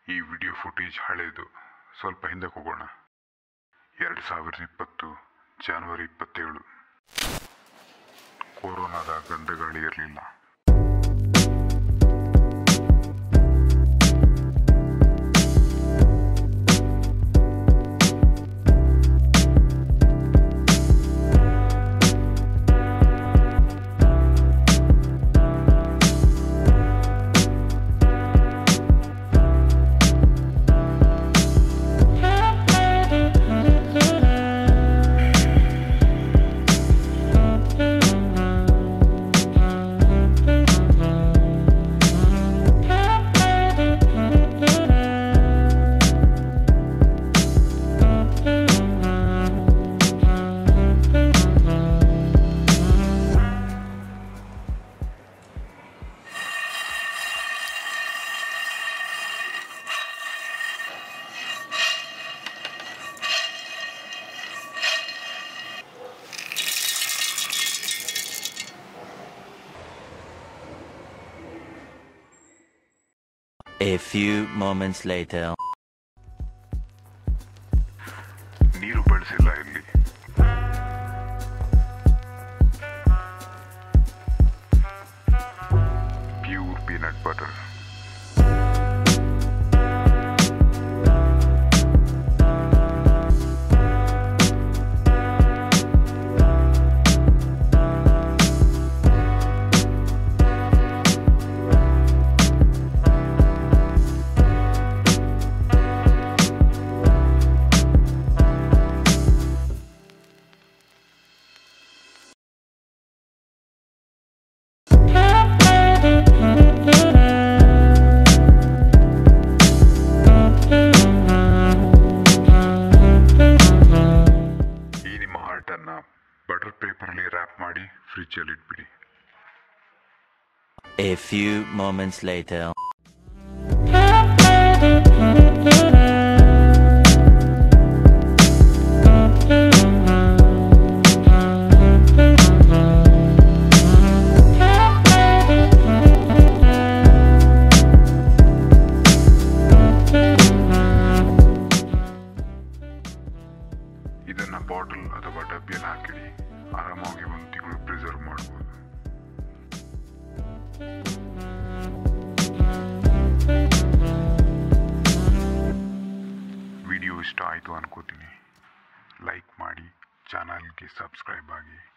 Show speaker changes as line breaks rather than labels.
ಈ video footage ಹಳೇದು. ಸ್ವಲ್ಪ ಹಿಂದಕ್ಕೆ ಹೋಗೋಣ. 2020 ಜನವರಿ 27. ಕೊರೋನಾದ ಗಂಧಗಾಳಿ ಇರಲಿಲ್ಲ.
A few moments later.
ನೀರು ಬಳಸಿಲ್ಲ ಇಲ್ಲಿ. Pure peanut butter. ಬಟರ್ ಪೇಪರ್ಲಿ ರ್ಯಾಪ್ ಮಾಡಿ ಫ್ರಿಜ್ಜಲ್ಲಿ ಇಟ್ಬಿಡಿ.
A few moments later.
ಇದನ್ನ ಬಾಟಲ್ ಅಥವಾ ಡಬ್ಬಿಯಲ್ಲಿ ಹಾಕಿಡಿ. ಆರಾಮಾಗಿ 1 ತಿಂಗಳು ಪ್ರಿಸರ್ವ್ ಮಾಡ್ಬೋದು. ವಿಡಿಯೋ ಇಷ್ಟ ಆಯಿತು ಅನ್ಕೋತೀನಿ. ಲೈಕ್ ಮಾಡಿ, ಚಾನಲ್ಗೆ ಸಬ್ಸ್ಕ್ರೈಬ್ ಆಗಿ.